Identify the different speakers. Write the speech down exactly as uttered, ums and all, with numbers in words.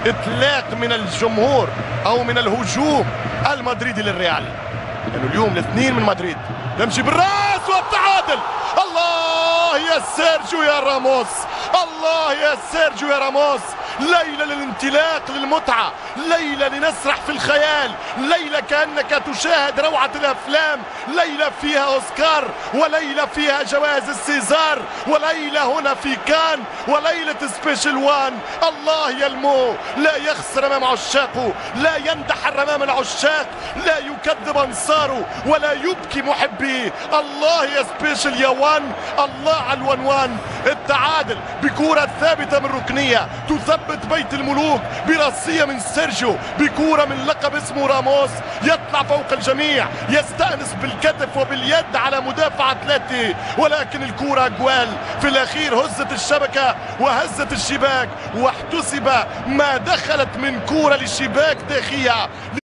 Speaker 1: اطلاق من الجمهور او من الهجوم المدريدي للريال، لانه يعني اليوم الاثنين من مدريد. تمشي بالراس والتعادل. الله يا سيرجيو يا راموس، الله يا سيرجيو يا راموس. ليلة للانطلاق للمتعة، ليلة لنسرح في الخيال، ليلة كأنك تشاهد روعة الأفلام، ليلة فيها أوسكار، وليلة فيها جوائز السيزار، وليلة هنا في كان، وليلة سبيشال وان. الله يا المو لا يخسر أمام عشاقه، لا يندحر أمام العشاق، لا يكذب أنصاره ولا يبكي محبيه. الله يا سبيشال يا وان، الله على الونوان. التعادل بكرة ثابتة من ركنية تثبت بيت الملوك، براسية من سيرجيو، بكورة من لقب اسمه راموس، يطلع فوق الجميع، يستأنس بالكتف وباليد على مدافع أتلتي، ولكن الكورة جوال في الأخير هزت الشبكة وهزت الشباك، واحتسب ما دخلت من كورة للشباك داخلية.